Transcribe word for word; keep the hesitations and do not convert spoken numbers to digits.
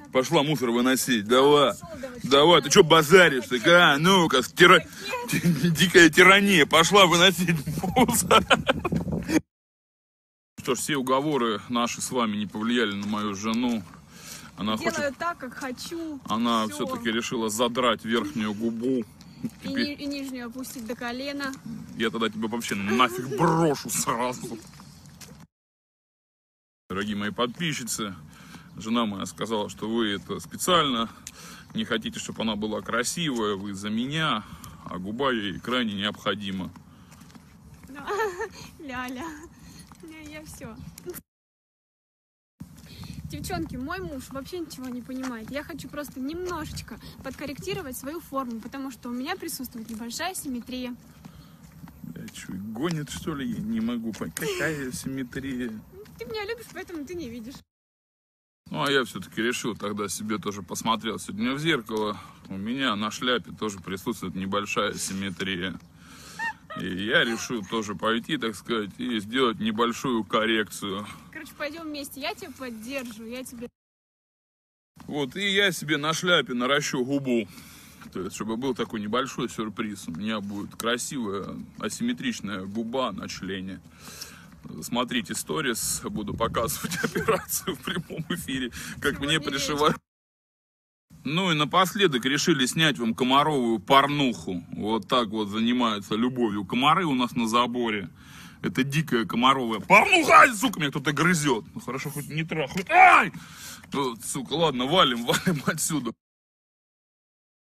Пошла мусор выносить, давай. Давай, ты что базаришь? Ты, а, ну-ка, тира... дикая тирания, пошла выносить мусор. Что ж, все уговоры наши с вами не повлияли на мою жену. Она Делаю хочет... так, как хочу. Она все-таки решила задрать верхнюю губу. И, ни... и нижнюю опустить до колена. Я тогда тебя вообще нафиг брошу сразу. Дорогие мои подписчицы, жена моя сказала, что вы это специально, не хотите, чтобы она была красивая, вы за меня, а губа ей крайне необходима. Ля-ля, я все. Девчонки, мой муж вообще ничего не понимает. Я хочу просто немножечко подкорректировать свою форму, потому что у меня присутствует небольшая симметрия. Я что, гонит, что ли? Я не могу понять, какая симметрия. Ты меня любишь, поэтому ты не видишь. Ну, а я все-таки решил тогда себе тоже посмотрел сегодня в зеркало. У меня на шляпе тоже присутствует небольшая симметрия. И я решил тоже пойти, так сказать, и сделать небольшую коррекцию. Короче, пойдем вместе, я тебя поддержу, я тебе... Вот, и я себе на шляпе наращу губу. То есть, чтобы был такой небольшой сюрприз. У меня будет красивая, асимметричная губа на члене. Смотрите сторис, буду показывать операцию в прямом эфире, как сегодня мне пришивают. Ну и напоследок решили снять вам комаровую порнуху. Вот так вот занимаются любовью комары у нас на заборе. Это дикая комаровая порнуха. Ай, сука, меня кто-то грызет. Ну хорошо, хоть не трахают. Ай! Вот, сука, ладно, валим, валим отсюда.